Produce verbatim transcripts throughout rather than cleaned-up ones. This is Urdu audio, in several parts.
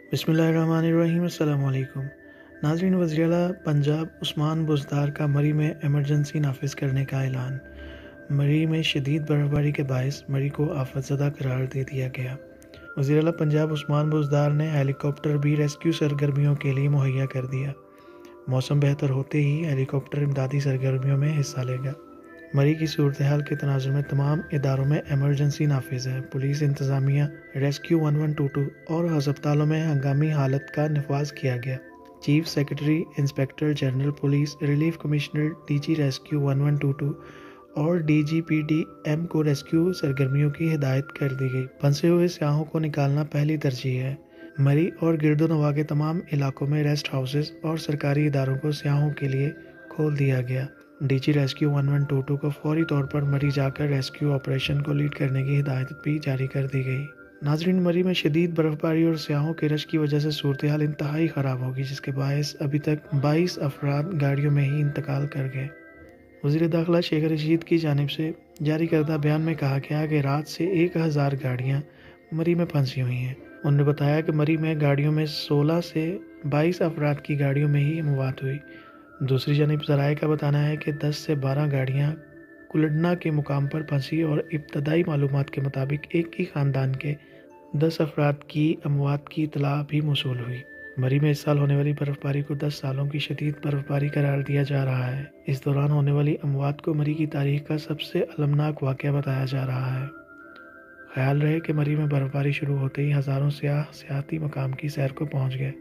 بسم اللہ الرحمن الرحیم۔ السلام علیکم ناظرین، وزیر اعلیٰ پنجاب عثمان بزدار کا مری میں ایمرجنسی نافذ کرنے کا اعلان۔ مری میں شدید برف باری کے باعث مری کو آفت زدہ قرار دے دیا گیا۔ وزیر اعلیٰ پنجاب عثمان بزدار نے ہیلی کاپٹر بھی ریسکیو سرگرمیوں کے لیے مہیا کر دیا۔ موسم بہتر ہوتے ہی ہیلی کاپٹر امدادی سرگرمیوں میں حصہ لے گا۔ مری کی صورتحال کے تناظر میں تمام اداروں میں ایمرجنسی نافذ ہے۔ پولیس انتظامیہ، rescue one one two two اور ہسپتالوں میں ہنگامی حالت کا نفاذ کیا گیا۔ Chief secretary, inspector general police, relief commissioner, D G rescue one one two two اور D G P D M کو ریسکیو سرگرمیوں کی ہدایت کر دی گئی۔ پھنسے ہوئے سیاحوں کو نکالنا پہلی ترجیح ہے۔ مری اور گرد و نواح کے تمام علاقوں میں ریسٹ ہاؤسز اور سرکاری اداروں کو سیاحوں کے لیے کھول دیا گیا۔ D G rescue one one two two کو فوری طور پر مری جا کر ریسکیو آپریشن کو لیڈ کرنے کی ہدایت بھی جاری کر دی گئی۔ ناظرین، مری میں شدید برف باری اور سیاحوں کے رش کی وجہ سے صورتحال انتہائی خراب ہوگی، جس کے باعث ابھی تک بائیس افراد گاڑیوں میں ہی انتقال کر گئے۔ وزیر داخلہ شیخ رشید کی جانب سے جاری کردہ بیان میں کہا گیا کہ رات سے ایک ہزار گاڑیاں مری میں پھنسی ہوئی ہیں۔ انہوں نے بتایا کہ مری میں گاڑیوں میں سولہ سے بائیس افراد کی گاڑیوں میں ہی اموات ہوئی۔ دوسری جانب ذرائع کا بتانا ہے کہ دس سے بارہ گاڑیاں کلڈنا کے مقام پر پھنسی اور ابتدائی معلومات کے مطابق ایک ہی خاندان کے دس افراد کی اموات کی اطلاع بھی موصول ہوئی۔ مری میں اس سال ہونے والی برف باری کو دس سالوں کی شدید برف باری قرار دیا جا رہا ہے۔ اس دوران ہونے والی اموات کو مری کی تاریخ کا سب سے المناک واقعہ بتایا جا رہا ہے۔ خیال رہے کہ مری میں برف باری شروع ہوتے ہی ہزاروں سیاح سیاحتی مقام کی سیر کو پہنچ گئے،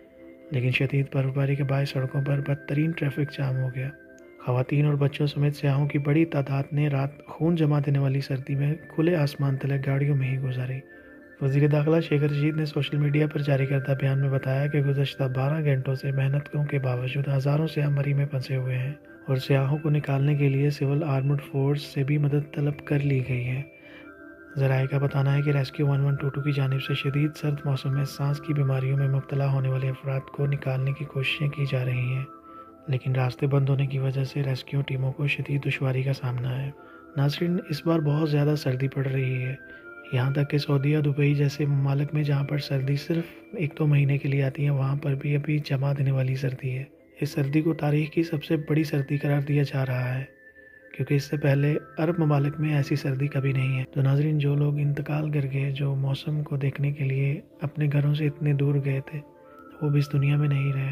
لیکن شدید برف باری کے باعث سڑکوں پر بدترین ٹریفک جام ہو گیا۔ خواتین اور بچوں سمیت سیاحوں کی بڑی تعداد نے رات خون جما دینے والی سردی میں کھلے آسمان تلے گاڑیوں میں ہی گزاری۔ وزیر داخلہ شیخ رشید نے سوشل میڈیا پر جاری کردہ بیان میں بتایا کہ گزشتہ بارہ گھنٹوں سے محنتوں کے باوجود ہزاروں سیاح مری میں پھنسے ہوئے ہیں اور سیاحوں کو نکالنے کے لیے سول آرمڈ فورس سے بھی مدد طلب کر لی گئی ہے۔ ذرائع کا بتانا ہے کہ rescue one one two two کی جانب سے شدید سرد موسم میں سانس کی بیماریوں میں مبتلا ہونے والے افراد کو نکالنے کی کوششیں کی جا رہی ہیں، لیکن راستے بند ہونے کی وجہ سے ریسکیو ٹیموں کو شدید دشواری کا سامنا ہے۔ ناظرین، اس بار بہت زیادہ سردی پڑ رہی ہے، یہاں تک کہ سعودیہ، دبئی جیسے ممالک میں جہاں پر سردی صرف ایک دو مہینے کے لیے آتی ہے، وہاں پر بھی ابھی جما دینے والی سردی ہے۔ اس سردی کو تاریخ کی سب سے بڑی سردی قرار دیا جا رہا ہے، کیونکہ اس سے پہلے عرب ممالک میں ایسی سردی کبھی نہیں ہے۔ تو ناظرین، جو لوگ انتقال کر گئے، جو موسم کو دیکھنے کے لیے اپنے گھروں سے اتنے دور گئے تھے، وہ بھی اس دنیا میں نہیں رہے۔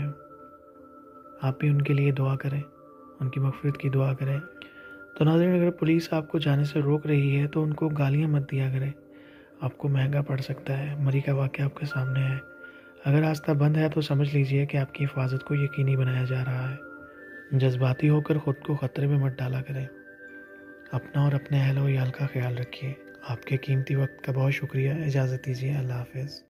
آپ بھی ان کے لیے دعا کریں، ان کی مغفرت کی دعا کریں۔ تو ناظرین، اگر پولیس آپ کو جانے سے روک رہی ہے تو ان کو گالیاں مت دیا کریں، آپ کو مہنگا پڑ سکتا ہے۔ مری کا واقعہ آپ کے سامنے ہے۔ اگر راستہ بند ہے تو سمجھ لیجئے کہ آپ کی حفاظت کو یقینی بنایا جا رہا ہے۔ جذباتی ہو کر خود کو خطرے میں مت ڈالا کریں۔ اپنا اور اپنے اہل و عیال کا خیال رکھیے۔ آپ کے قیمتی وقت کا بہت شکریہ۔ اجازت دیجیے۔ اللہ حافظ۔